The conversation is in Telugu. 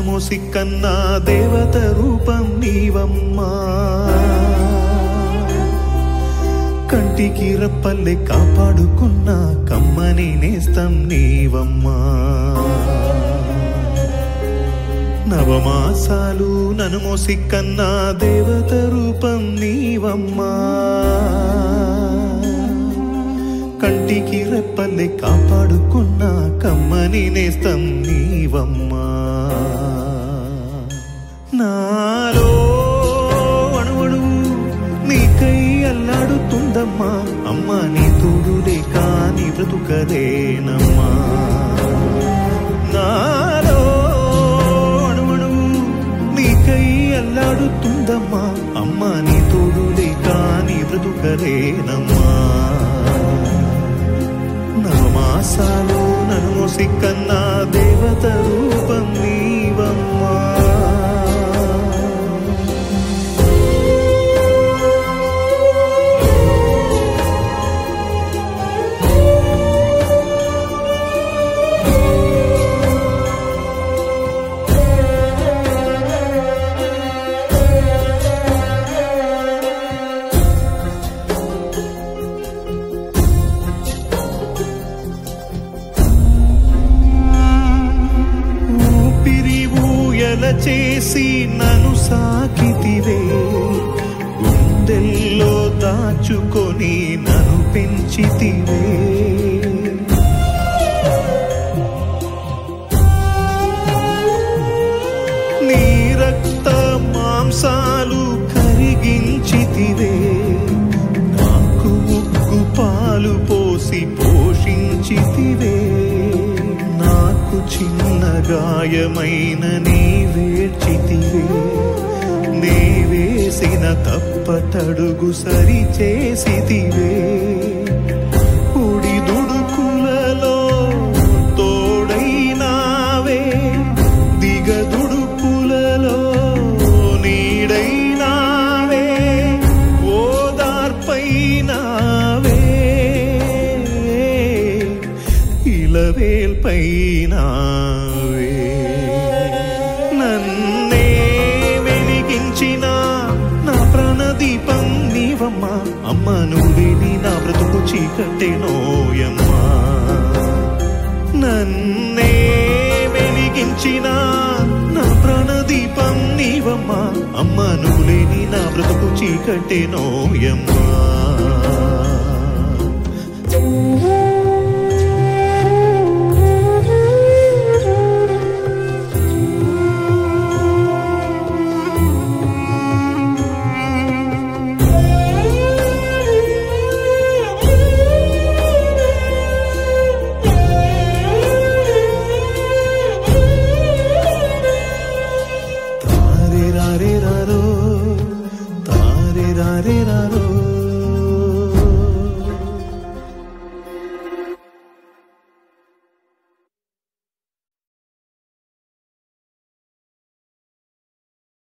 ననుమోసి కన్నా దేవత రూపం నీవమ్మా. కంటికి రెప్పల్లే కాపాడుకున్న కమ్మని నేస్తం నీవమ్మా. నవమాసాలు ననుమోసి కన్నా దేవత రూపం నీవమ్మా. కంటికి రెప్పల్లే కాపాడుకున్న కమ్మని నేస్తం నీవమ్మా. నాలో అణువణు నీకై అల్లాడుతుందమ్మా. అమ్మా నీ తోడు లేక నీ బ్రతుకదేనమ్మా. నాలో అణువణు నీకై అల్లాడుతుందమ్మా. అమ్మా నీ తోడు లేక నీ బ్రతుకదేనమ్మా. నవమాసాలు ననుమోసి కన్నా దేవత రూపం నీవమ్మా. చేసి నన్ను సాకితివే, గుండెల్లో దాచుకొని నన్ను పెంచితివే. నీ రక్త మాంసాలు కరిగించితివే. నాకు ముగ్గు పాలు పోసి పోషించితివే. నాకు చిన్న గాయమైన నీవేర్చితివే. నే వేసిన తప్పటడుగు సరి చేసితివే. ఉడి దుడుకులలో తోడైనావే, దిగదుడుకులలో నీడైనావే, ఓదార్పైనావే, ఇలవేల్పైనావే. నన్నే వెలిగించిన నా ప్రాణదీపం నీవమ్మా. అమ్మ నువ్వేని నా బ్రతుకు చీకటేనోయమ్మా. నన్నే వెలిగించిన నా ప్రాణదీపం నీవమ్మా. అమ్మ నువ్వులేని నా బ్రతుకు చీకటేనోయమ్మా.